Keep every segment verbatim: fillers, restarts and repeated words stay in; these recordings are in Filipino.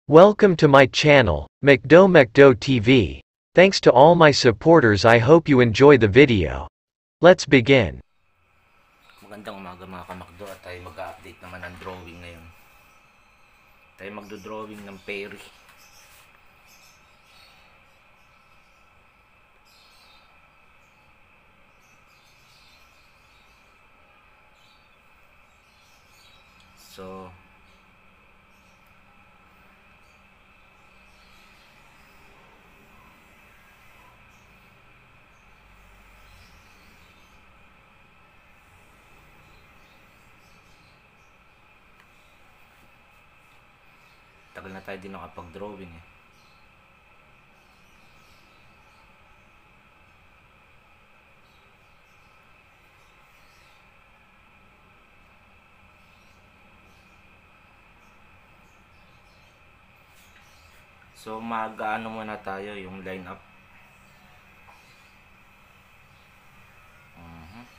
Welcome to my channel, McDo McDo T V. Thanks to all my supporters. I hope you enjoy the video. Let's begin. Magandang umaga mga kamakdo at tayo mag-update naman ng drawing ngayon. Tayo magdo-drawing ng Perry. So tagal na tayo din nakapag-drawing eh. So mag-ano muna tayo yung line up. Mhm.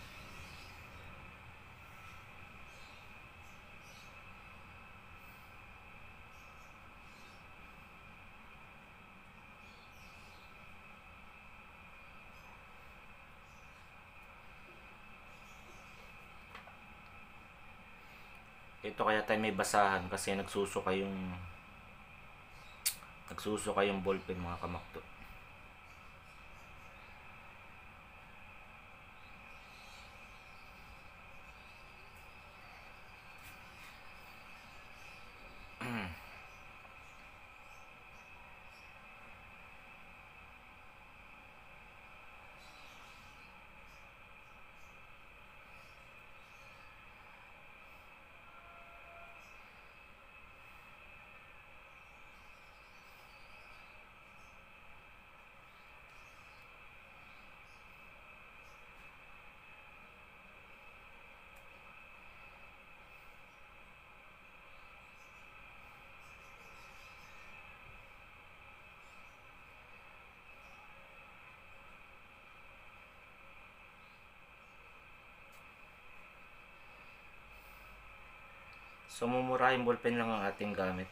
Ito kaya tayo may basahan kasi nagsusuka yung nagsusuka yung ballpen mga kamakdo. So mumurahing ballpen lang ang ating gamit.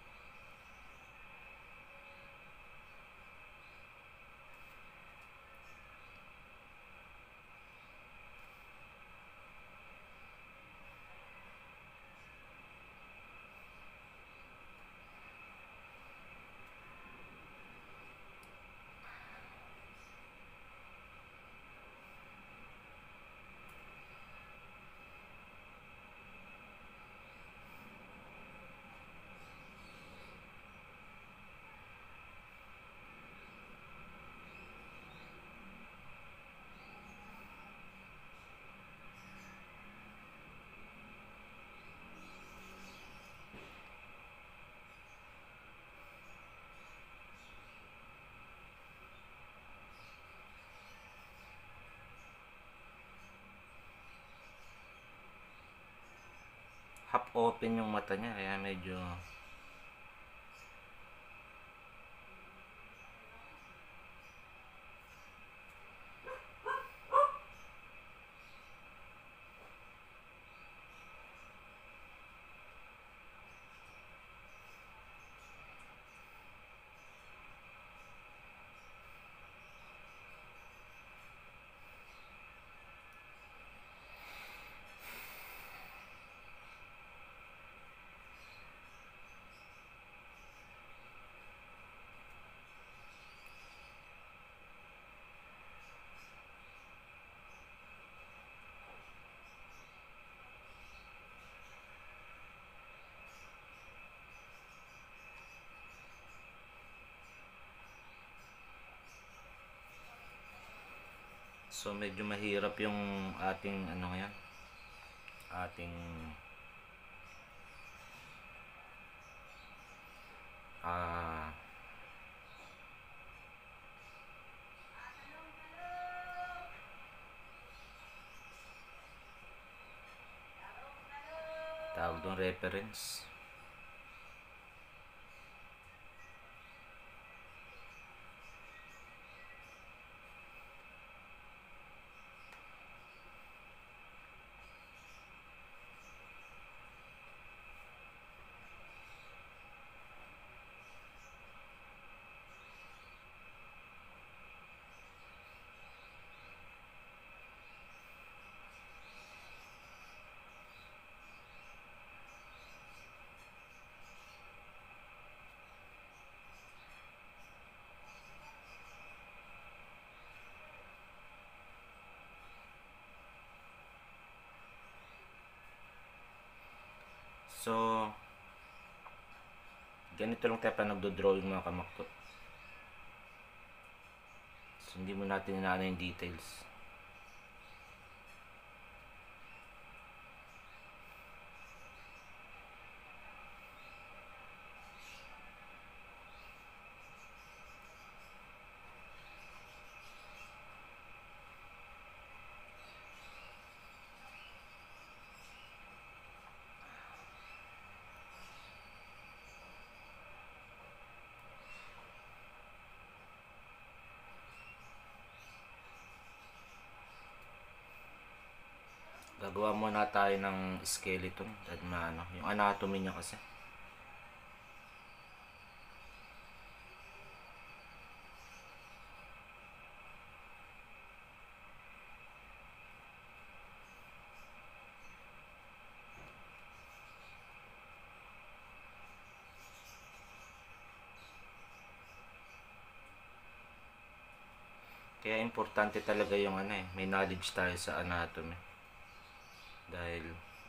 Half open yung mata niya kaya medyo so medyo mahirap yung ating ano ngayon, ating ah tawag doon reference. So, ganito lang tayo pa nagdo-drawing mga kamakto. So, hindi mo natin inaano yung details. Gagawa muna tayo ng skeleton at maano, yung anatomy niya kasi. Kaya importante talaga yung ano eh, may knowledge tayo sa anatomy. Dahil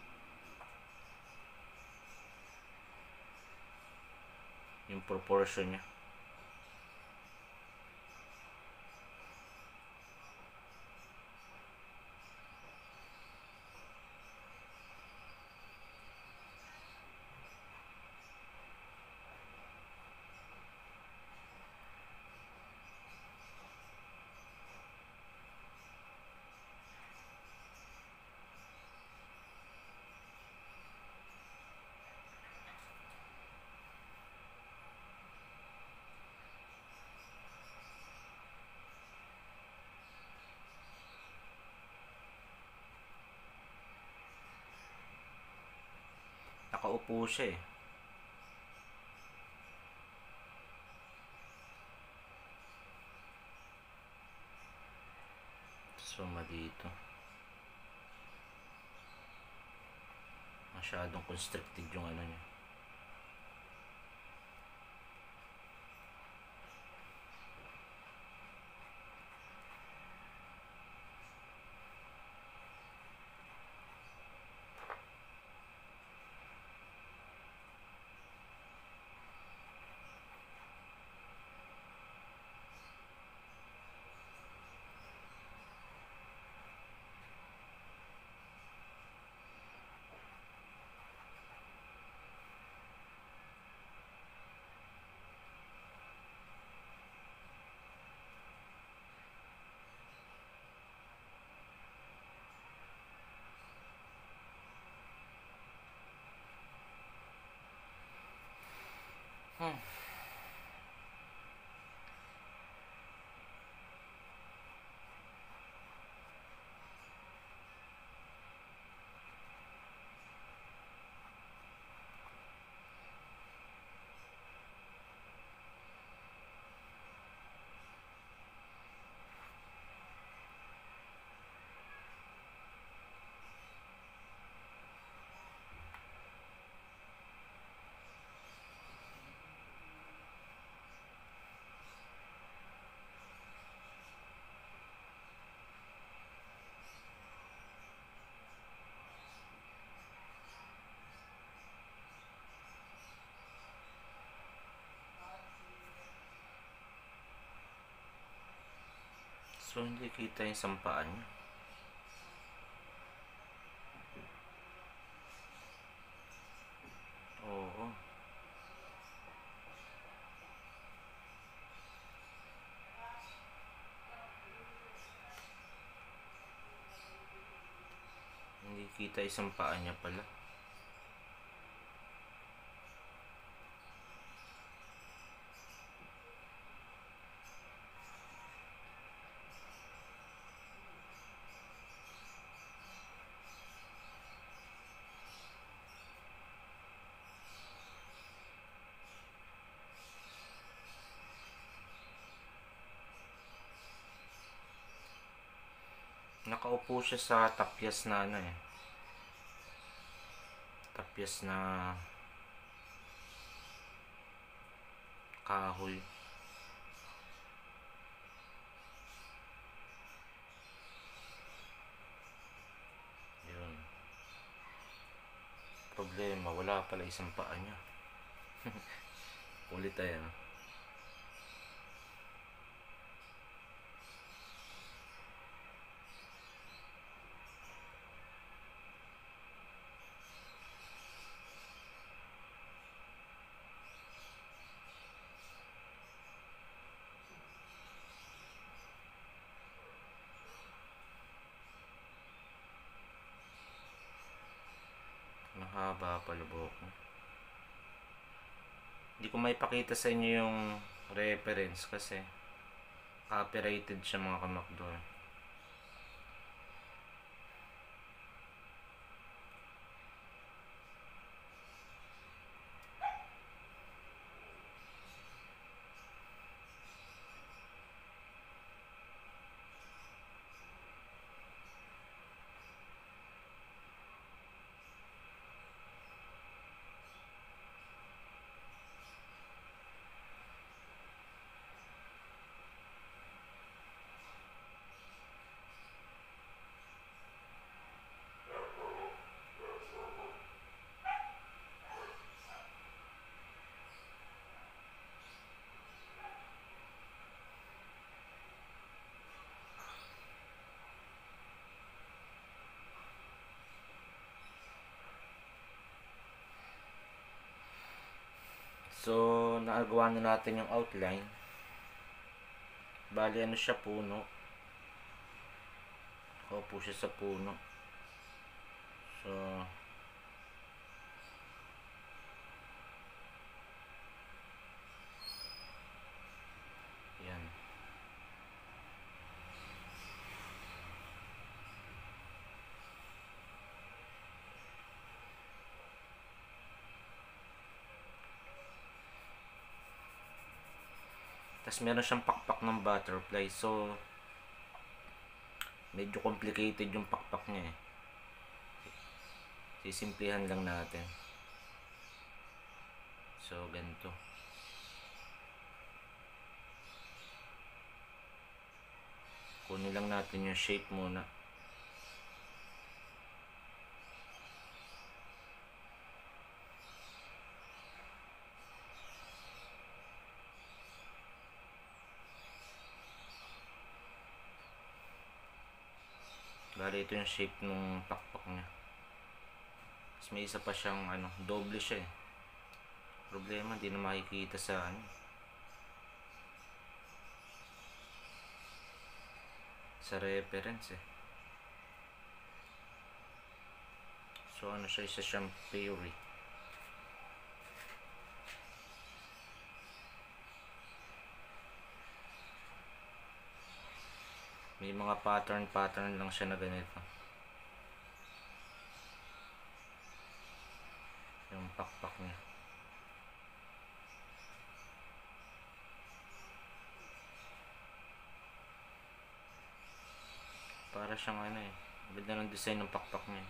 yung proportion niya. Nakaupo siya eh. Suma dito. Masyadong constricted yung ano niya. Hmm. So, hindi kita yung sampaan niya. Oo. Hindi kita yung sampaan niya pala. Nakaupo siya sa tapyas na ano eh. Tapyas na kahoy. Yun. Problema. mawala pala isang paa niya. Kulit tayo. Mahaba pala buhok mo. Hindi ko may pakita sa inyo yung reference kasi copyrighted siya mga kamakdo. So, nakagawa na natin yung outline. Bali, ano siya, puno. Opo siya sa puno. So, yan. Tapos meron siyang pakpak ng butterfly. So, medyo complicated yung pakpak niya eh. Sisimplihan lang natin. So, ganito. Kunin lang natin yung shape muna. Bali, ito yung shape ng pakpak niya. Tapos may isa pa siyang ano, doble siya eh. Problema, hindi na makikita sa ano, sa reference eh. So ano siya, isa siyang fairy. May mga pattern pattern lang siya na ganito. Yung pakpak niya. Para siyang ano eh. Ganda ng design ng pakpak niya.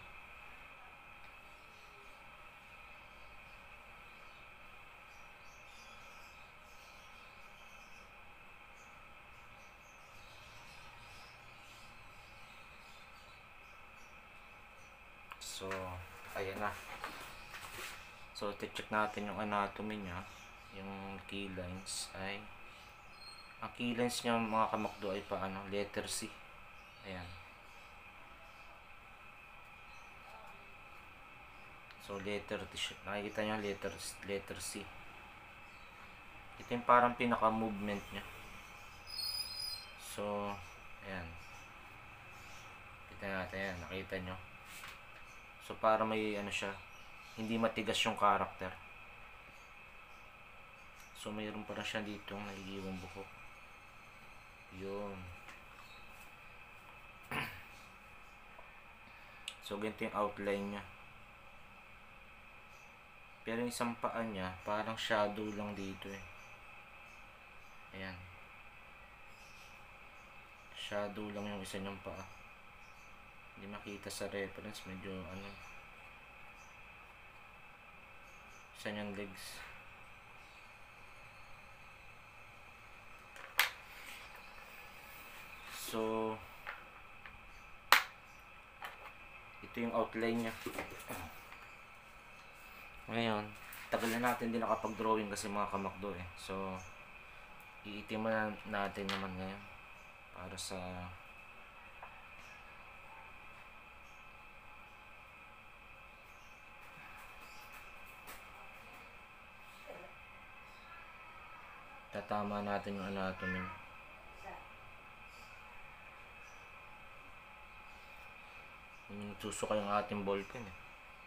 So, ayan na. So, check natin yung anatomy niya. Yung key lines ay, ang key lines niya mga kamakdo ay pa ano, letter C. Ayan. So, letter T. Nakikita niyo letter, letter C. Ito yung parang pinaka-movement niya. So, ayan. Kita natin yan. Nakita nyo. So, para may ano siya, hindi matigas yung character. So, mayroon pa rin siya dito naiiwang buhok. Yun. So, ganito yung outline niya. Pero yung isang paa niya, parang shadow lang dito eh. Ayan. Shadow lang yung isa niyang paa. Hindi makita sa reference, medyo ano, isa niyang legs. So, ito yung outline niya. Ngayon, tagal na natin din nakapag-drawing kasi mga kamakdo eh. So, iitiman na natin naman ngayon para sa tatama natin yung anatomy. Yung susuka yung ating ballpen eh.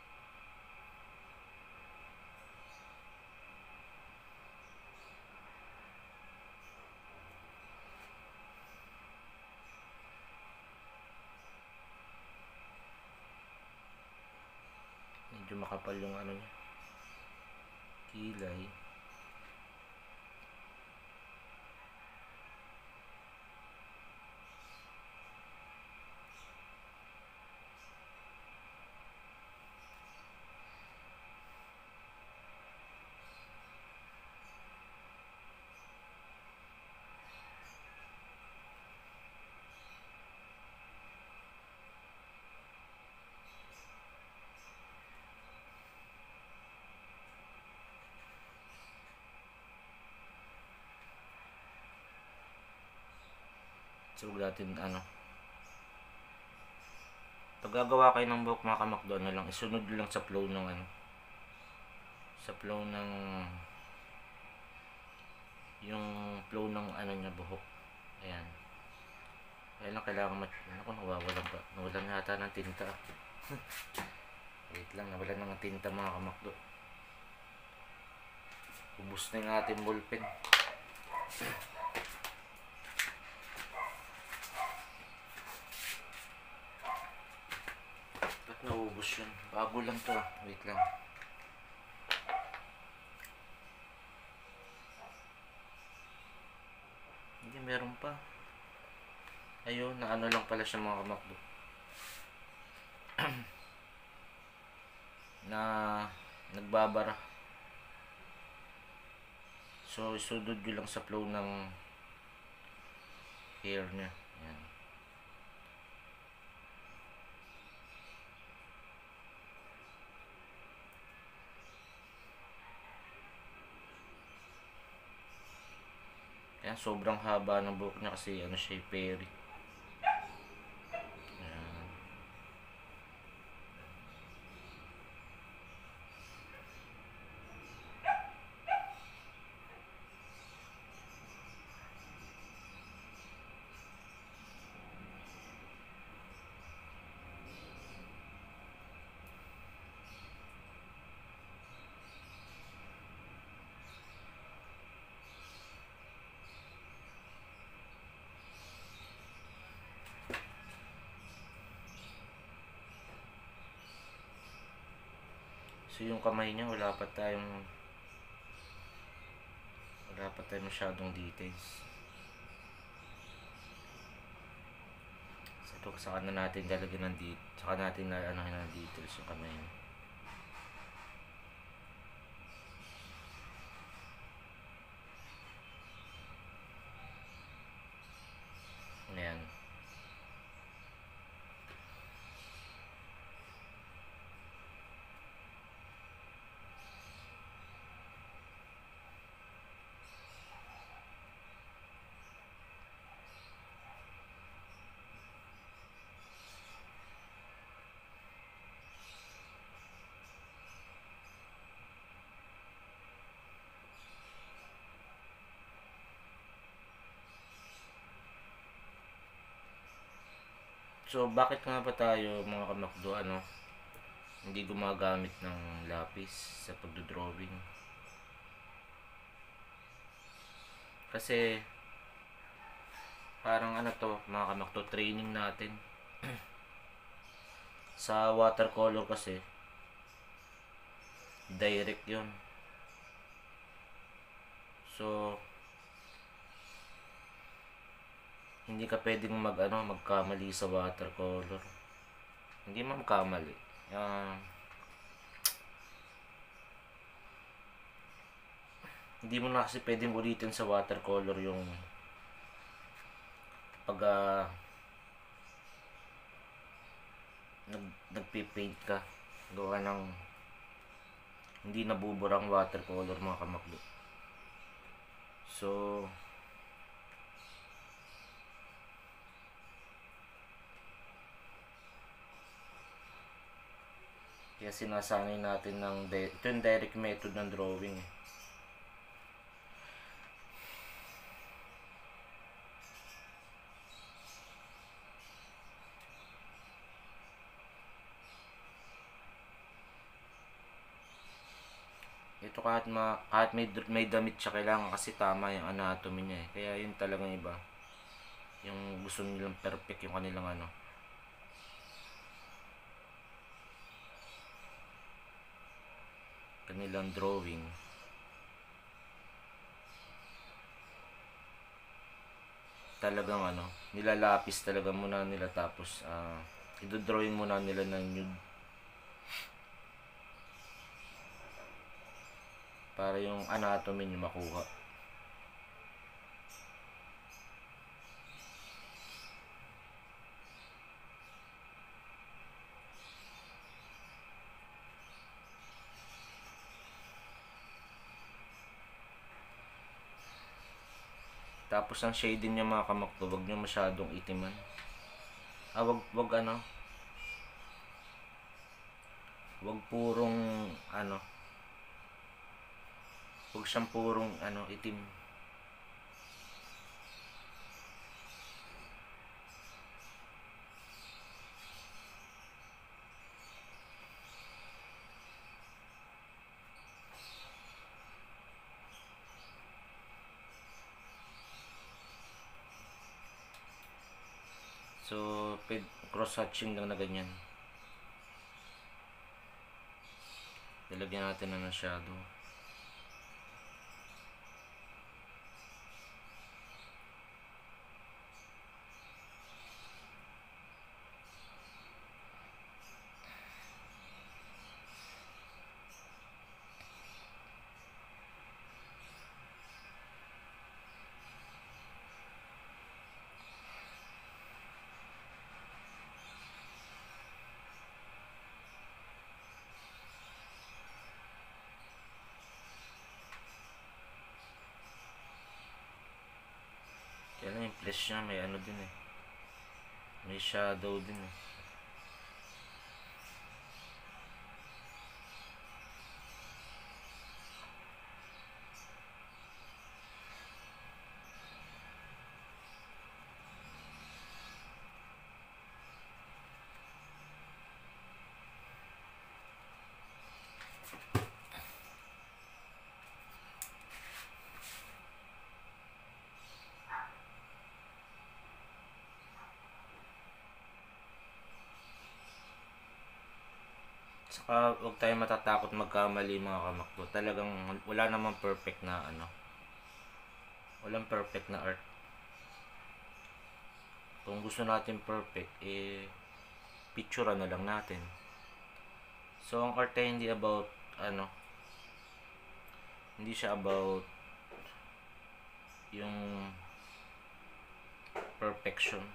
Medyo makapal yung ano niya, kilay. So natin ano, pag gagawa kayo ng buhok mga kamakdo, ano lang, isunod lang sa flow ng ano, sa flow ng yung flow ng ano niya, buhok. Ayan. Kaya lang kailangan mat... Ako, nawawalan ba? Nawalan yata ng tinta. Wait lang, nawalan ng tinta mga kamakdo. Ubus na yung ating ballpen. Ba't naubos yun? Bago lang to. Wait lang. Hindi, meron pa. Ayun, na ano lang pala siya mga kamakdo. Na nagbabara. So, isunod nyo lang sa flow ng hair niya. Ayan. Ayan, sobrang haba ng buhok niya kasi ano siya, peri. So yung kamay niya, wala pa tayong wala pa tayong masyadong details. So ito, saka na natin lalagyan ng details, saka natin na ano ng details yung kamay niya. Ayan. So, bakit nga ba tayo mga kamakdo, ano, hindi gumagamit ng lapis sa pagdodrawing? Kasi, parang ano to, mga kamakdo, training natin. Sa watercolor kasi, direct yun. So, hindi ka pwedeng mag ano, magkamali sa watercolor. Hindi man magkamali. Uh, hindi mo na kasi pwedeng ulitin sa watercolor yung pag uh, nag nagpi-paint ka, gawa ng hindi nabuburang watercolor mga kamakdo. So kaya sinasanay natin ng ito yung direct method ng drawing eh. Ito kahit, ma, kahit may, may damit siya, kailangan kasi tama yung anatomy niya eh. Kaya yun talagang iba. Yung gusto nilang perfect yung kanilang ano. Kanilang drawing. Talagang ano, nilalapis talaga muna nila tapos uh, idodrawing muna nila ng nude. Para yung anatomy niya makuha. Tapos ang shading niya mga kamakto, wag niyo masyadong itiman. Ah, wag, wag ano. Wag purong ano. Wag siyang purong ano, itim. So, cross-hatching lang na ganyan. Nilagyan natin na ng shadow. Kaya lang yung flesh niya may ano din eh. May shadow din eh. Saka huwag tayo matatakot magkamali mga kamakdo. Talagang wala namang perfect na ano. Walang perfect na art. Kung gusto natin perfect, eh picture na lang natin. So ang art ay hindi about ano. Hindi siya about yung perfection.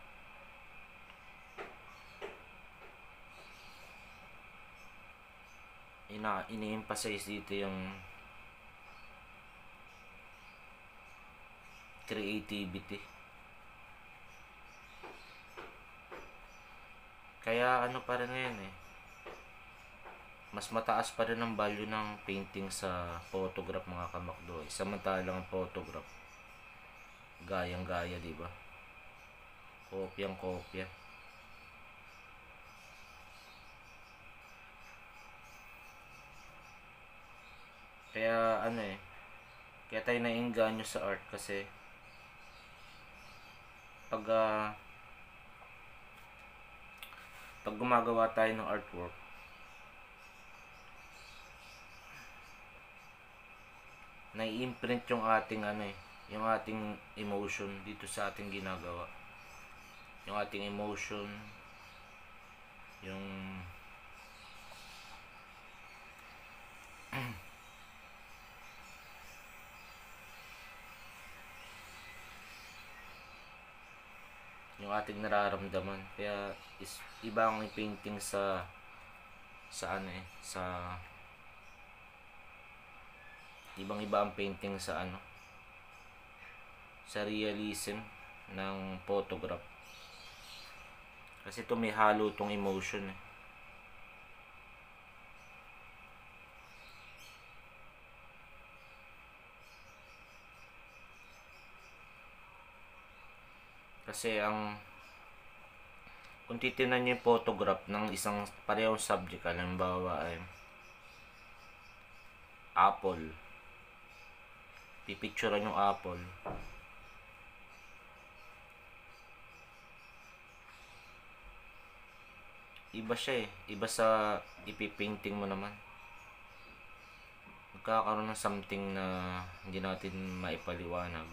Ina ini-emphasize dito yung creativity. Kaya ano pa rin ngayon eh. Mas mataas pa rin ang value ng painting sa photograph mga kamakdo. Eh. Samantalang ang photograph gayang-gaya, di ba? Kopyang-kopya. Kaya ano eh, kaya tayo nainganyo sa art kasi pag uh, pag gumagawa tayo ng artwork, nai-imprint yung ating ano eh, yung ating emotion dito sa ating ginagawa. Yung ating emotion, yung yung ating nararamdaman. Kaya is iba ang painting sa sa ano eh, sa ibang iba ang painting sa ano, sa realism ng photograph. Kasi ito may halo tong emotion eh. Kasi ang kung titignan nyo yung photograph ng isang parehong subject, halimbawa ay apple, pipicturean yung apple, iba siya eh, iba sa ipipainting mo naman. Magkakaroon ng something na hindi natin maipaliwanag.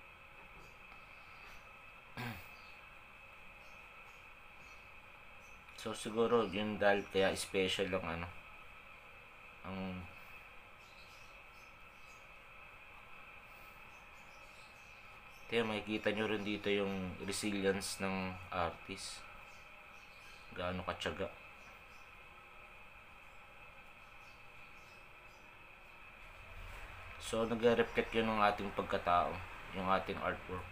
So siguro yun dahil kaya special lang ano, ang kaya makikita nyo rin dito yung resilience ng artist, gaano katyaga. So nagre-reflect yun ng ating pagkatao, yung ating artwork.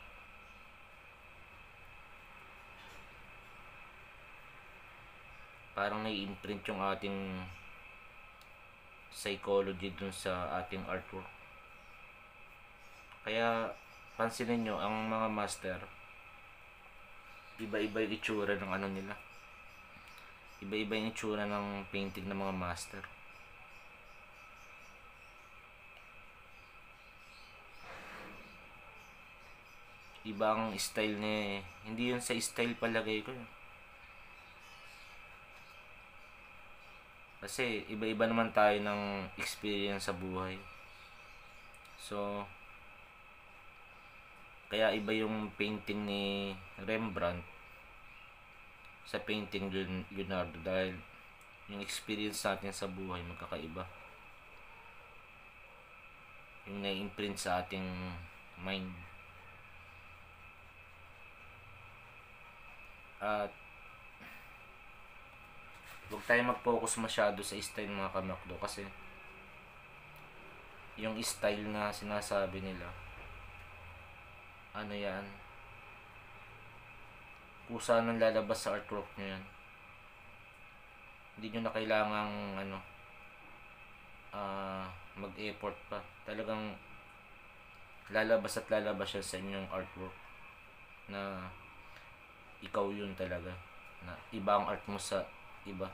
Parang nai-imprint yung ating psychology dun sa ating artwork. Kaya pansinin nyo, ang mga master, iba-iba yung itsura ng ano nila, iba-iba yung itsura ng painting ng mga master. Ibang style ni, hindi yun sa style palagay ko yun. Kasi iba-iba naman tayo ng experience sa buhay. So kaya iba yung painting ni Rembrandt sa painting ni Leonardo dahil yung experience natin sa buhay magkakaiba. Yung na-imprint sa ating mind. At huwag tayo mag-focus masyado sa style mga kamakdo kasi yung style na sinasabi nila, ano yan, kusa nang lalabas sa artwork nyo yan. Hindi nyo na kailangang ano, uh, mag-effort pa. Talagang lalabas at lalabas siya sa inyong artwork na ikaw yun talaga, na iba ang art mo sa iba.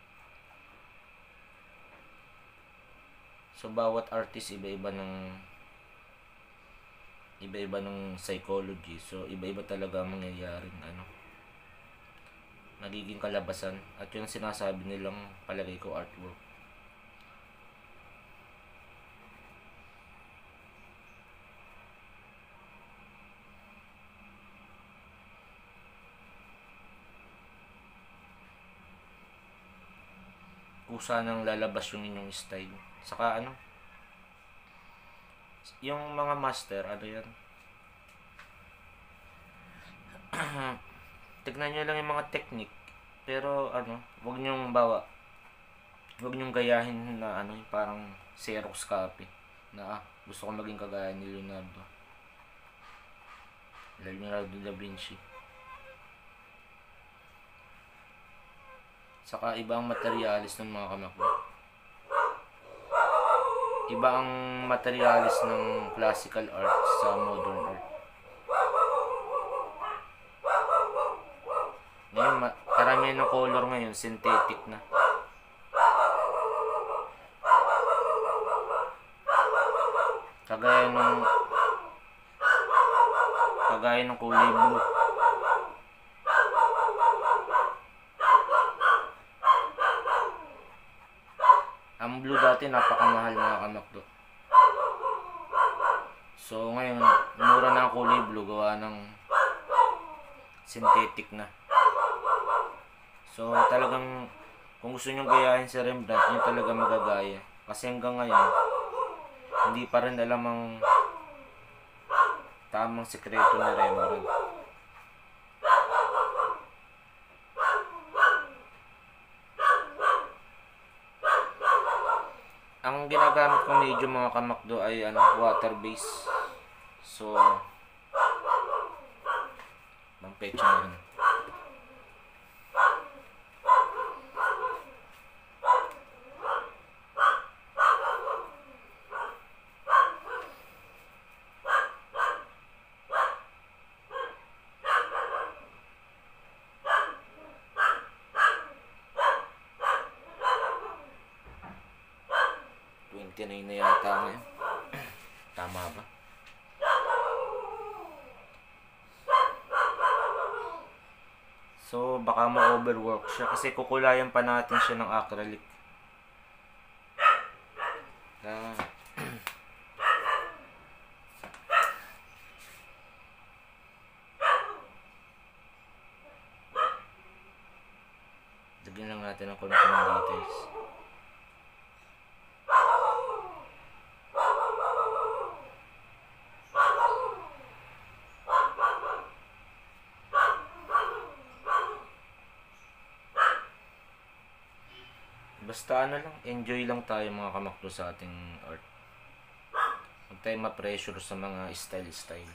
So bawat artist iba-iba ng iba-iba ng psychology. So iba-iba talaga ang mangyayaring ano, nagiging kalabasan. At yun sinasabi nilang palagay ko artwork. Kusa nang lalabas yung inyong style. Saka ano, yung mga master, ano yan, tignan nyo lang yung mga technique, pero ano, wag nyong bawa, wag nyong gayahin na ano, parang Xerox copy na ah, gusto ko maging kagaya ni Leonardo Leonardo da Vinci. Saka iba ang materialis ng mga kamakbo, iba ang materialis ng classical art sa modern art. Ngayon, karamihan ng color ngayon, synthetic na. Kagaya ng kagaya ng kulay blue. Ang blue dati napakamahal mga kamakdo. So ngayon, mura na ang kulay blue gawa ng synthetic na. So talagang kung gusto nyo gayahin si Rembrandt, nyo talaga magagaya. Kasi hanggang ngayon, hindi pa rin alam ang tamang sekreto ni Rembrandt. Ang Yung ginagamit kong medium mga kamakdo ay ano, water base. So, bang pecha na yun. twenty-nine na yata ngayon. Tama ba? So, baka ma-overwork siya kasi kukulayan pa natin siya ng acrylic. Ah. Lagyan lang natin ng konting details. Basta ano lang, enjoy lang tayo mga kamakdo sa ating art. Huwag tayo ma-pressure sa mga style-style.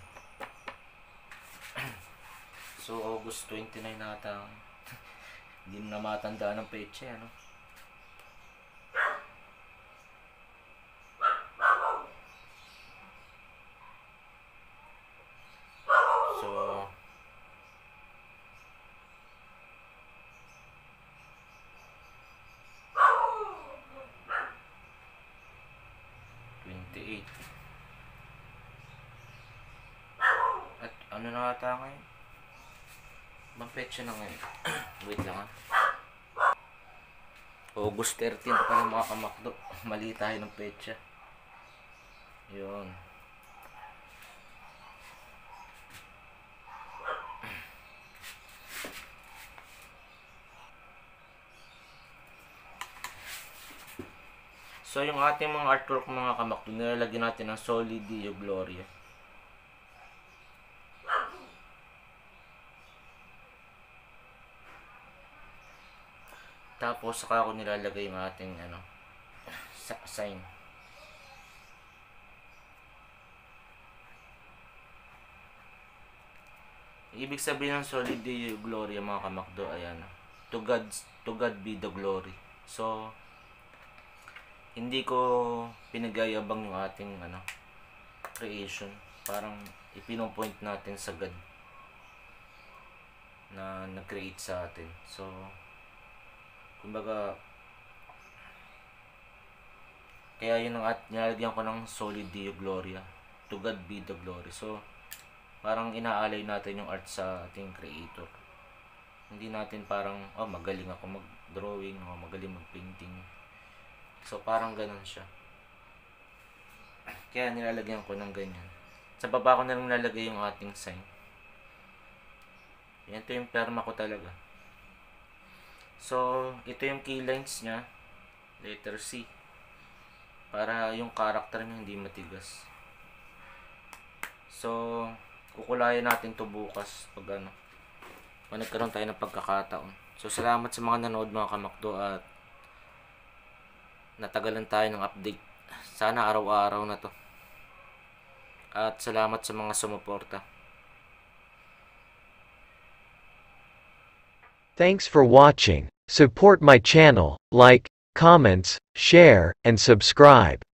So, August twenty-nine nata. Hindi mo na matandaan ng peche, ano? So, twenty-eight. At ano na ata ngayon? Bang petsa na ngayon? Wait lang ha. August thirteen pa lang mga kamakdo. Mali tayo ng petsa. Yun. So yung ating mga artwork mga kamakdo, nilalagyan natin ng Soli Deo Gloria. Tapos saka ako nilalagay yung ating ano, sign. Ibig sabihin ng Soli Deo Gloria mga kamakdo ay ano, to God, to God be the glory. So hindi ko pinagayabang yung ating ano, creation. Parang ipinopoint natin sa God na nag-create sa atin. So kumbaga, kaya yun ang at nilalagyan ko ng Soli Deo Gloria, to God be the glory. So parang inaalay natin yung art sa ating creator. Hindi natin parang, oh magaling ako mag-drawing, oh magaling mag-painting. So parang ganun siya. Kaya nilalagyan ko ng ganyan. Sa baba ko na lang nilalagay yung ating sign. Yan, ito yung perma ko talaga. So ito yung keylines nya, letter C, para yung character niya hindi matigas. So kukulayan natin to bukas pag ano, pag nagkaroon tayo ng pagkakataon. So salamat sa mga nanood mga kamakdo at natagalan tayo ng update. Sana araw-araw na to. At salamat sa mga sumuporta. Thanks for watching. Support my channel, like, comments, share, and subscribe.